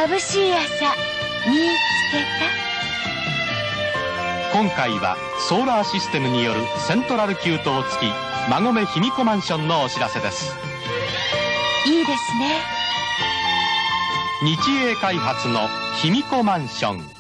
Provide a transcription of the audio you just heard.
眩しい朝見つけた。今回はソーラーシステムによるセントラル給湯付き馬込卑弥呼マンションのお知らせです。 いいですね。 日英開発の卑弥呼マンション。